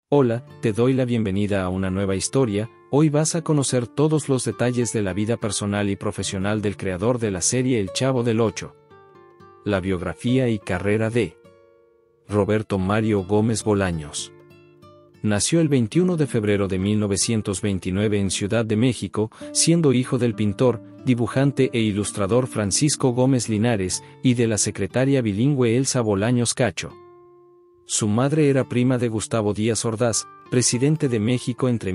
Hola, te doy la bienvenida a una nueva historia. Hoy vas a conocer todos los detalles de la vida personal y profesional del creador de la serie El Chavo del Ocho. La biografía y carrera de Roberto Mario Gómez Bolaños. Nació el 21 de febrero de 1929 en Ciudad de México, siendo hijo del pintor, dibujante e ilustrador Francisco Gómez Linares y de la secretaria bilingüe Elsa Bolaños Cacho. Su madre era prima de Gustavo Díaz Ordaz, presidente de México entre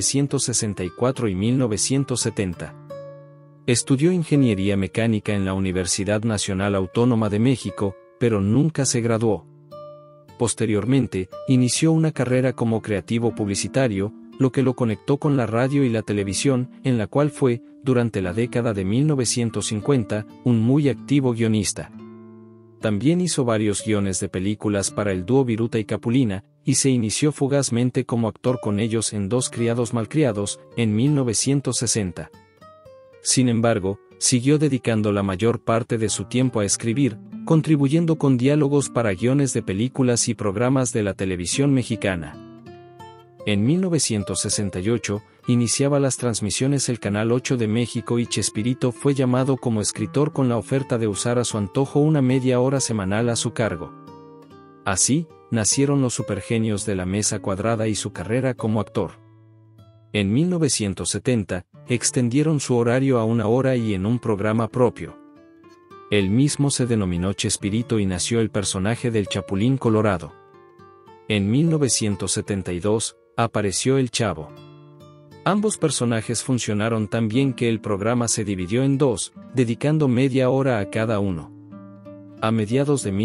1964 y 1970. Estudió ingeniería mecánica en la Universidad Nacional Autónoma de México, pero nunca se graduó. Posteriormente, inició una carrera como creativo publicitario, lo que lo conectó con la radio y la televisión, en la cual fue, durante la década de 1950, un muy activo guionista. También hizo varios guiones de películas para el dúo Viruta y Capulina, y se inició fugazmente como actor con ellos en Dos criados malcriados, en 1960. Sin embargo, siguió dedicando la mayor parte de su tiempo a escribir, contribuyendo con diálogos para guiones de películas y programas de la televisión mexicana. En 1968, iniciaba las transmisiones el Canal 8 de México y Chespirito fue llamado como escritor con la oferta de usar a su antojo una media hora semanal a su cargo. Así, nacieron los supergenios de la Mesa Cuadrada y su carrera como actor. En 1970, extendieron su horario a una hora y en un programa propio. El mismo se denominó Chespirito y nació el personaje del Chapulín Colorado. En 1972, apareció El Chavo. Ambos personajes funcionaron tan bien que el programa se dividió en dos, dedicando media hora a cada uno. A mediados de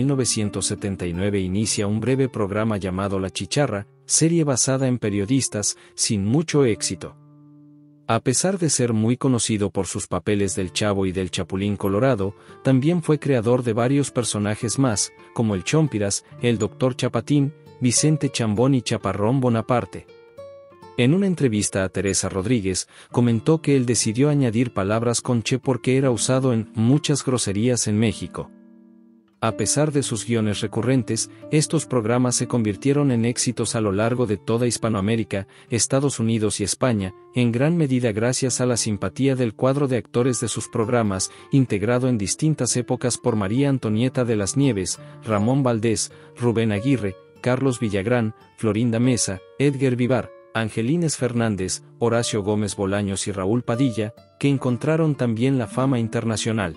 1979 inicia un breve programa llamado La Chicharra, serie basada en periodistas, sin mucho éxito. A pesar de ser muy conocido por sus papeles del Chavo y del Chapulín Colorado, también fue creador de varios personajes más, como el Chompiras, el Dr. Chapatín, Vicente Chambón y Chaparrón Bonaparte. En una entrevista a Teresa Rodríguez, comentó que él decidió añadir palabras con che porque era usado en muchas groserías en México. A pesar de sus guiones recurrentes, estos programas se convirtieron en éxitos a lo largo de toda Hispanoamérica, Estados Unidos y España, en gran medida gracias a la simpatía del cuadro de actores de sus programas, integrado en distintas épocas por María Antonieta de las Nieves, Ramón Valdés, Rubén Aguirre, Carlos Villagrán, Florinda Mesa, Edgar Vivar, Angelines Fernández, Horacio Gómez Bolaños y Raúl Padilla, que encontraron también la fama internacional.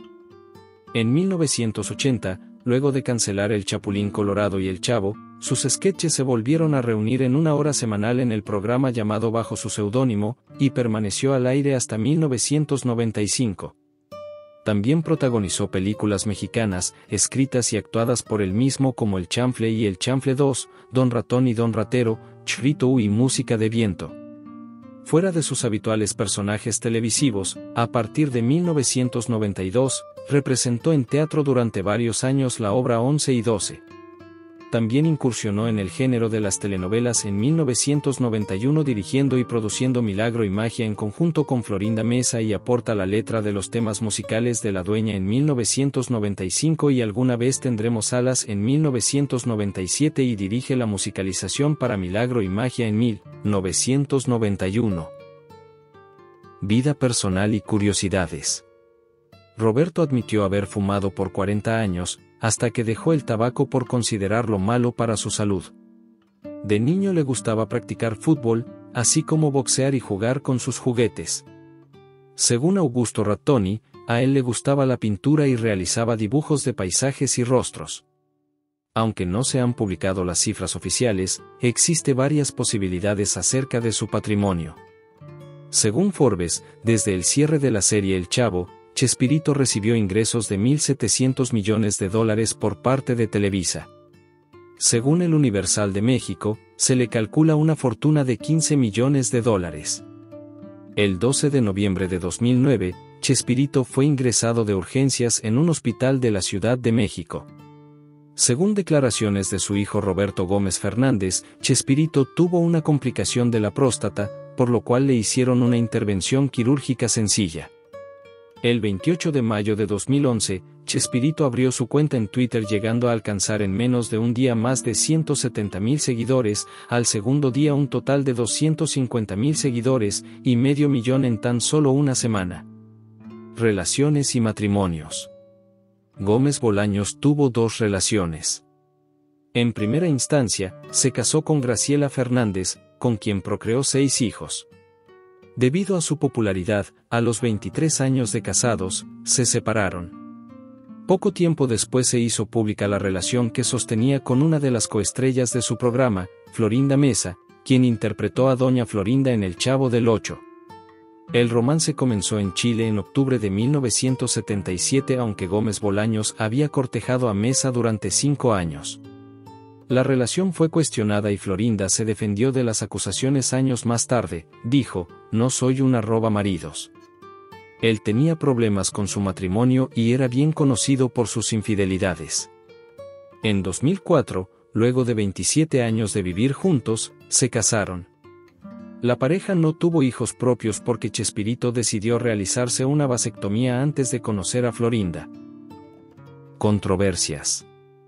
En 1980, luego de cancelar El Chapulín Colorado y El Chavo, sus sketches se volvieron a reunir en una hora semanal en el programa llamado bajo su seudónimo, y permaneció al aire hasta 1995. También protagonizó películas mexicanas, escritas y actuadas por él mismo como El Chanfle y El Chanfle 2, Don Ratón y Don Ratero, Chrito y Música de Viento. Fuera de sus habituales personajes televisivos, a partir de 1992, representó en teatro durante varios años la obra 11 y 12. También incursionó en el género de las telenovelas en 1991 dirigiendo y produciendo Milagro y Magia en conjunto con Florinda Mesa y aporta la letra de los temas musicales de La Dueña en 1995 y Alguna vez tendremos alas en 1997 y dirige la musicalización para Milagro y Magia en 1991. Vida personal y curiosidades. Roberto admitió haber fumado por 40 años, hasta que dejó el tabaco por considerarlo malo para su salud. De niño le gustaba practicar fútbol, así como boxear y jugar con sus juguetes. Según Augusto Rattoni, a él le gustaba la pintura y realizaba dibujos de paisajes y rostros. Aunque no se han publicado las cifras oficiales, existe varias posibilidades acerca de su patrimonio. Según Forbes, desde el cierre de la serie El Chavo, Chespirito recibió ingresos de $1.700 millones por parte de Televisa. Según el Universal de México, se le calcula una fortuna de $15 millones. El 12 de noviembre de 2009, Chespirito fue ingresado de urgencias en un hospital de la Ciudad de México. Según declaraciones de su hijo Roberto Gómez Fernández, Chespirito tuvo una complicación de la próstata, por lo cual le hicieron una intervención quirúrgica sencilla. El 28 de mayo de 2011, Chespirito abrió su cuenta en Twitter llegando a alcanzar en menos de un día más de 170,000 seguidores, al segundo día un total de 250,000 seguidores y medio millón en tan solo una semana. Relaciones y matrimonios. Gómez Bolaños tuvo 2 relaciones. En primera instancia, se casó con Graciela Fernández, con quien procreó 6 hijos. Debido a su popularidad, a los 23 años de casados, se separaron. Poco tiempo después se hizo pública la relación que sostenía con una de las coestrellas de su programa, Florinda Mesa, quien interpretó a Doña Florinda en El Chavo del Ocho. El romance comenzó en Chile en octubre de 1977, aunque Gómez Bolaños había cortejado a Mesa durante 5 años. La relación fue cuestionada y Florinda se defendió de las acusaciones años más tarde. Dijo: "No soy una robamaridos". Él tenía problemas con su matrimonio y era bien conocido por sus infidelidades. En 2004, luego de 27 años de vivir juntos, se casaron. La pareja no tuvo hijos propios porque Chespirito decidió realizarse una vasectomía antes de conocer a Florinda. Controversias.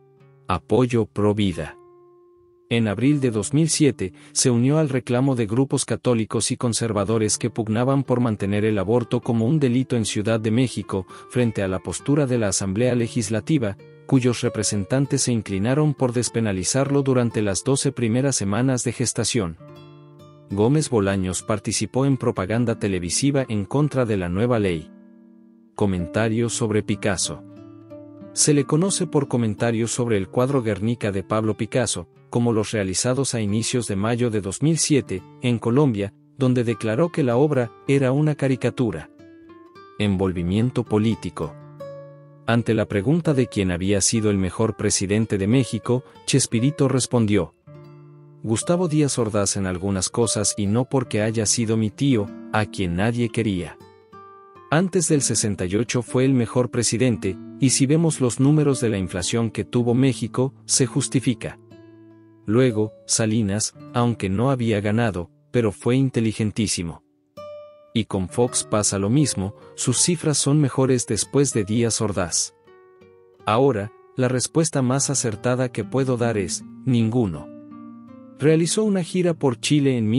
Apoyo pro vida. En abril de 2007, se unió al reclamo de grupos católicos y conservadores que pugnaban por mantener el aborto como un delito en Ciudad de México, frente a la postura de la Asamblea Legislativa, cuyos representantes se inclinaron por despenalizarlo durante las 12 primeras semanas de gestación. Gómez Bolaños participó en propaganda televisiva en contra de la nueva ley. Comentarios sobre Picasso. Se le conoce por comentarios sobre el cuadro Guernica de Pablo Picasso, como los realizados a inicios de mayo de 2007, en Colombia, donde declaró que la obra era una caricatura. Envolvimiento político. Ante la pregunta de quién había sido el mejor presidente de México, Chespirito respondió: Gustavo Díaz Ordaz en algunas cosas y no porque haya sido mi tío, a quien nadie quería. Antes del 68 fue el mejor presidente, y si vemos los números de la inflación que tuvo México, se justifica. Luego, Salinas, aunque no había ganado, pero fue inteligentísimo. Y con Fox pasa lo mismo, sus cifras son mejores después de Díaz Ordaz. Ahora, la respuesta más acertada que puedo dar es: ninguno. Realizó una gira por Chile en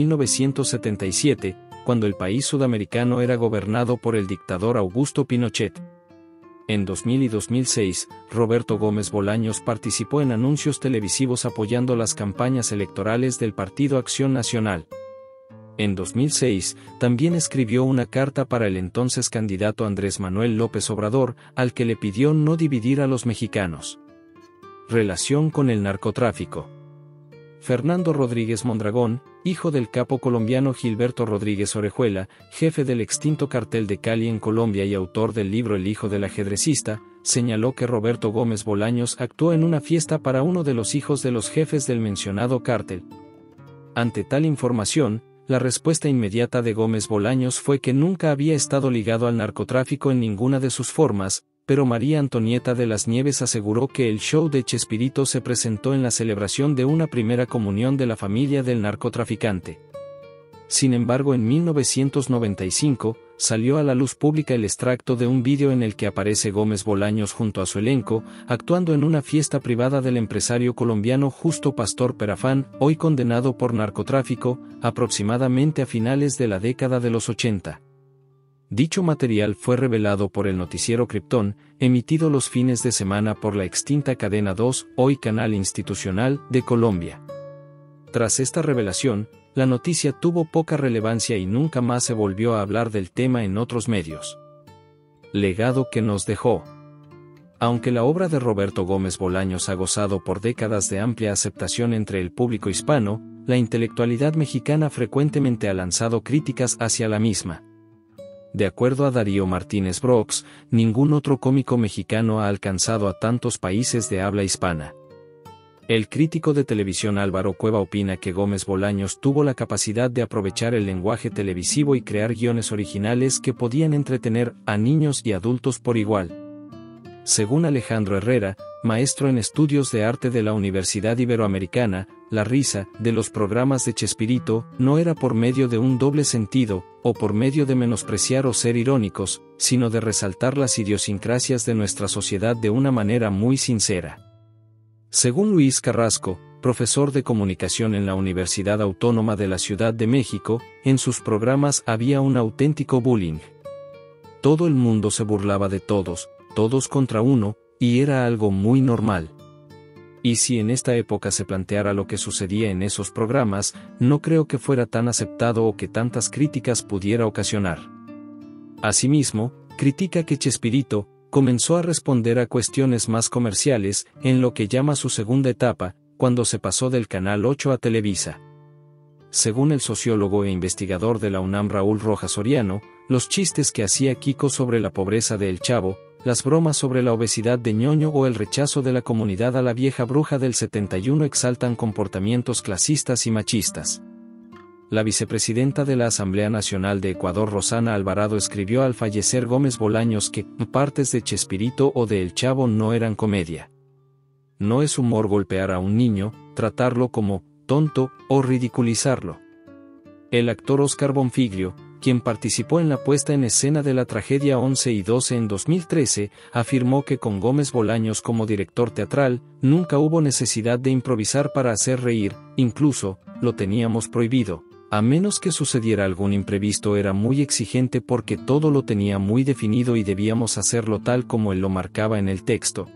1977, cuando el país sudamericano era gobernado por el dictador Augusto Pinochet. En 2000 y 2006, Roberto Gómez Bolaños participó en anuncios televisivos apoyando las campañas electorales del Partido Acción Nacional. En 2006, también escribió una carta para el entonces candidato Andrés Manuel López Obrador, al que le pidió no dividir a los mexicanos. Relación con el narcotráfico. Fernando Rodríguez Mondragón, hijo del capo colombiano Gilberto Rodríguez Orejuela, jefe del extinto cartel de Cali en Colombia y autor del libro El hijo del ajedrecista, señaló que Roberto Gómez Bolaños actuó en una fiesta para uno de los hijos de los jefes del mencionado cártel. Ante tal información, la respuesta inmediata de Gómez Bolaños fue que nunca había estado ligado al narcotráfico en ninguna de sus formas, pero María Antonieta de las Nieves aseguró que el show de Chespirito se presentó en la celebración de una primera comunión de la familia del narcotraficante. Sin embargo, en 1995, salió a la luz pública el extracto de un vídeo en el que aparece Gómez Bolaños junto a su elenco, actuando en una fiesta privada del empresario colombiano Justo Pastor Perafán, hoy condenado por narcotráfico, aproximadamente a finales de la década de los 80. Dicho material fue revelado por el noticiero Krypton, emitido los fines de semana por la extinta Cadena 2, hoy canal institucional, de Colombia. Tras esta revelación, la noticia tuvo poca relevancia y nunca más se volvió a hablar del tema en otros medios. Legado que nos dejó. Aunque la obra de Roberto Gómez Bolaños ha gozado por décadas de amplia aceptación entre el público hispano, la intelectualidad mexicana frecuentemente ha lanzado críticas hacia la misma. De acuerdo a Darío Martínez Brox, ningún otro cómico mexicano ha alcanzado a tantos países de habla hispana. El crítico de televisión Álvaro Cueva opina que Gómez Bolaños tuvo la capacidad de aprovechar el lenguaje televisivo y crear guiones originales que podían entretener a niños y adultos por igual. Según Alejandro Herrera, maestro en estudios de arte de la Universidad Iberoamericana, la risa de los programas de Chespirito no era por medio de un doble sentido, o por medio de menospreciar o ser irónicos, sino de resaltar las idiosincrasias de nuestra sociedad de una manera muy sincera. Según Luis Carrasco, profesor de comunicación en la Universidad Autónoma de la Ciudad de México, en sus programas había un auténtico bullying. Todo el mundo se burlaba de todos, todos contra uno, y era algo muy normal. Y si en esta época se planteara lo que sucedía en esos programas, no creo que fuera tan aceptado o que tantas críticas pudiera ocasionar. Asimismo, critica que Chespirito comenzó a responder a cuestiones más comerciales, en lo que llama su segunda etapa, cuando se pasó del Canal 8 a Televisa. Según el sociólogo e investigador de la UNAM Raúl Rojas Soriano, los chistes que hacía Kiko sobre la pobreza de El Chavo, las bromas sobre la obesidad de Ñoño o el rechazo de la comunidad a la vieja bruja del 71 exaltan comportamientos clasistas y machistas. La vicepresidenta de la Asamblea Nacional de Ecuador, Rosana Alvarado, escribió al fallecer Gómez Bolaños que partes de Chespirito o de El Chavo no eran comedia. No es humor golpear a un niño, tratarlo como tonto o ridiculizarlo. El actor Oscar Bonfiglio, quien participó en la puesta en escena de la tragedia 11 y 12 en 2013, afirmó que con Gómez Bolaños como director teatral, nunca hubo necesidad de improvisar para hacer reír, incluso, lo teníamos prohibido. A menos que sucediera algún imprevisto, era muy exigente porque todo lo tenía muy definido y debíamos hacerlo tal como él lo marcaba en el texto.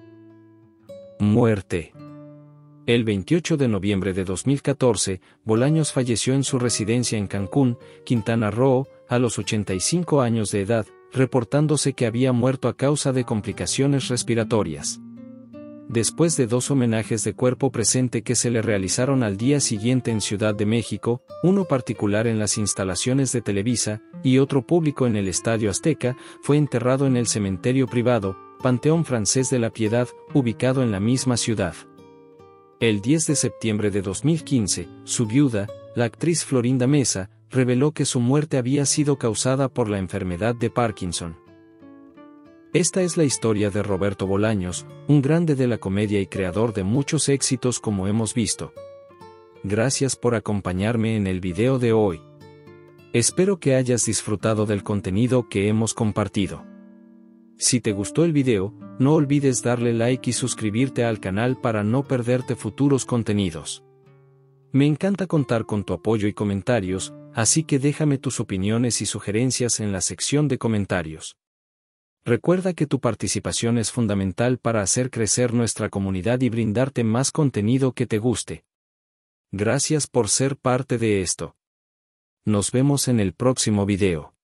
Muerte. El 28 de noviembre de 2014, Bolaños falleció en su residencia en Cancún, Quintana Roo, a los 85 años de edad, reportándose que había muerto a causa de complicaciones respiratorias. Después de 2 homenajes de cuerpo presente que se le realizaron al día siguiente en Ciudad de México, uno particular en las instalaciones de Televisa, y otro público en el Estadio Azteca, fue enterrado en el cementerio privado, Panteón Francés de la Piedad, ubicado en la misma ciudad. El 10 de septiembre de 2015, su viuda, la actriz Florinda Mesa, reveló que su muerte había sido causada por la enfermedad de Parkinson. Esta es la historia de Roberto Bolaños, un grande de la comedia y creador de muchos éxitos como hemos visto. Gracias por acompañarme en el video de hoy. Espero que hayas disfrutado del contenido que hemos compartido. Si te gustó el video, no olvides darle like y suscribirte al canal para no perderte futuros contenidos. Me encanta contar con tu apoyo y comentarios, así que déjame tus opiniones y sugerencias en la sección de comentarios. Recuerda que tu participación es fundamental para hacer crecer nuestra comunidad y brindarte más contenido que te guste. Gracias por ser parte de esto. Nos vemos en el próximo video.